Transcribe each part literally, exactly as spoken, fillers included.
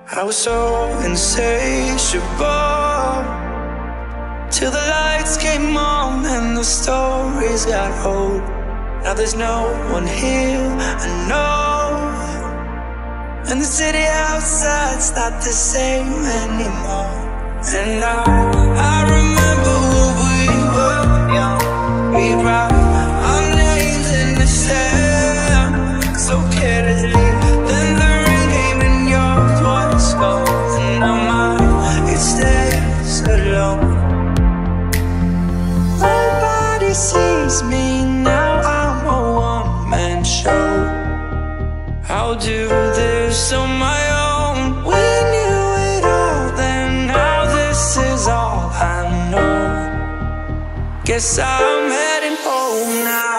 I was so insatiable till the lights came on and the stories got old. Now there's no one here I know, and the city outside's not the same anymore. And I, I remember when we were young, we'd write our names in the sand so carelessly. Then the rain came and yours was gone, and now mine, it stays alone. Nobody sees me now, I'm a one-man show. I'll do this on my own. We knew it all then, now this is all I know. Guess I'm heading home now.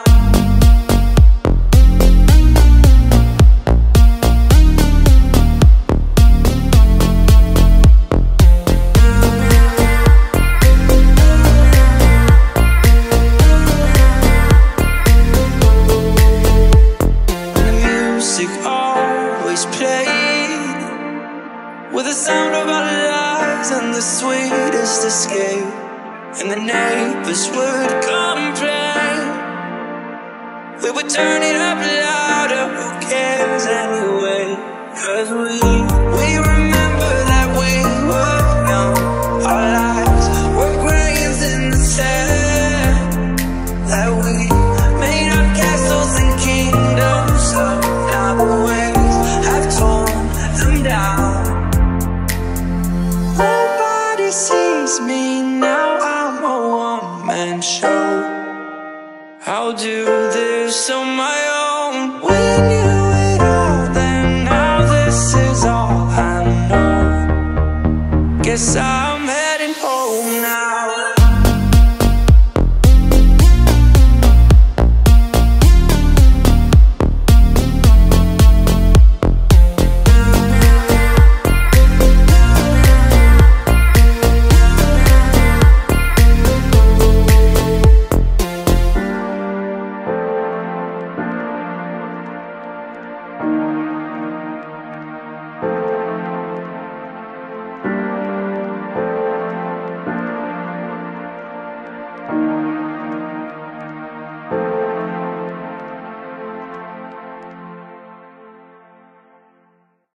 With the sound of our lives and the sweetest escape, and the neighbors would complain. We would turn it up louder, who cares anyway? Cause we, we remember that we were young. Our lives were grains in the sand, that we made our castles and kingdoms so now the waves have torn them down. Nobody sees me now, I'm a one-man show. I'll do this on my own. We knew it all then, now this is all I know. Guess I